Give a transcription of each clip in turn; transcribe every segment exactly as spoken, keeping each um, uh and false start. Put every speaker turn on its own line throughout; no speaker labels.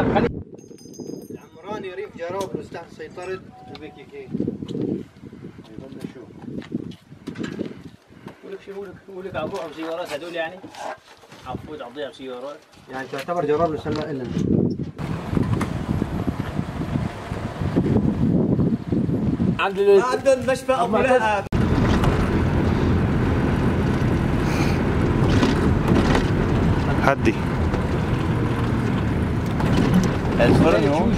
العمراني ريف جرابلس تحت سيطرة البيكي كي.
يقول لك شو يقول لك يقول لك عبوها بسيارات هذول يعني عفوا عضيها بسيارات
يعني تعتبر جرابلس هلا إلنا.
عند عند المشفى ابو لهب.
هدي
الفرن هون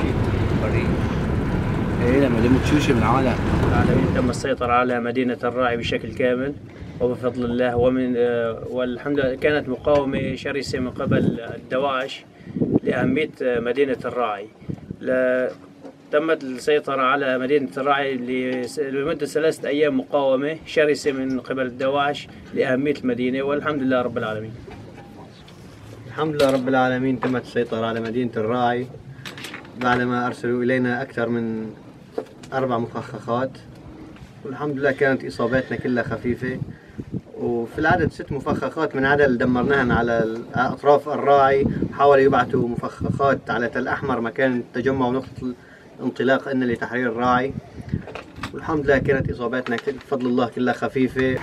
ايه لما لم تشوشي من عالم العالمين تم السيطرة على مدينة الراعي بشكل كامل وبفضل الله ومن والحمد لله. كانت مقاومة شرسة من قبل الدواعش لأهمية مدينة الراعي. تمت السيطرة على مدينة الراعي لمدة ثلاثة أيام، مقاومة شرسة من قبل الدواعش لأهمية المدينة والحمد لله رب العالمين.
الحمد لله رب العالمين تمت السيطرة على مدينة الراعي بعدما أرسلوا إلينا أكثر من أربع مفخخات، والحمد لله كانت إصاباتنا كلها خفيفة، وفي العدد ست مفخخات من عدد دمرناهن على أطراف الراعي. حاولوا يبعثوا مفخخات على تل أحمر مكان التجمع ونقطة الانطلاق إن لتحرير الراعي، والحمد لله كانت إصاباتنا بفضل الله كلها خفيفة.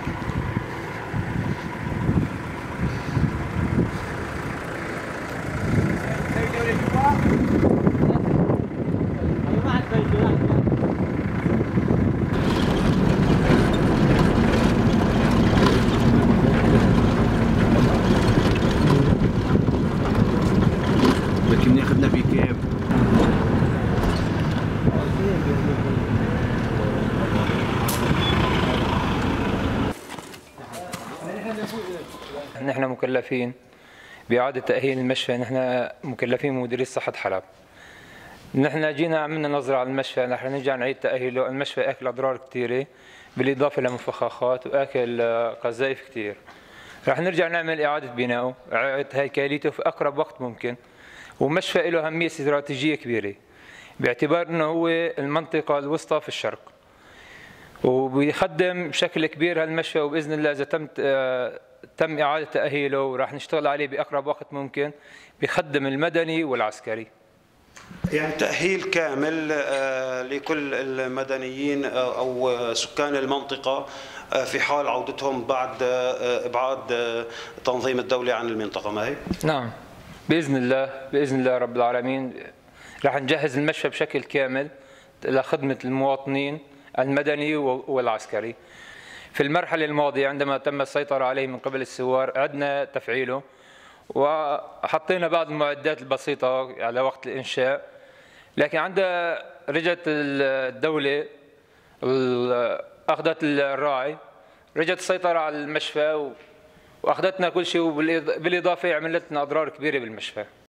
لكن ياخذنا في كيف
نحن مكلفين بإعادة تأهيل المشفى، نحن مكلفين بمديرية صحة حلب. نحن جينا عملنا نظرة على المشفى، رح نرجع نعيد تأهيله. المشفى أكل أضرار كثيرة بالإضافة لمفخخات وأكل قذائف كثير. رح نرجع نعمل إعادة بنائه، إعادة هيكليته في أقرب وقت ممكن. ومشفى له أهمية استراتيجية كبيرة باعتبار أنه هو المنطقة الوسطى في الشرق، وبيخدم بشكل كبير هالمشفى، وبإذن الله إذا تم تم إعادة تأهيله وراح نشتغل عليه بأقرب وقت ممكن بيخدم المدني والعسكري.
يعني تأهيل كامل لكل المدنيين أو سكان المنطقة في حال عودتهم بعد إبعاد تنظيم الدولة عن المنطقة، ما هي؟
نعم بإذن الله، بإذن الله رب العالمين راح نجهز المشفى بشكل كامل لخدمة المواطنين المدني والعسكري. في المرحلة الماضية عندما تم السيطرة عليه من قبل الثوار أعدنا تفعيله وحطينا بعض المعدات البسيطة على وقت الإنشاء، لكن عندما رجت الدولة أخذت الراعي رجت السيطرة على المشفى وأخذتنا كل شيء، وبالإضافة عملت لنا أضرار كبيرة بالمشفى.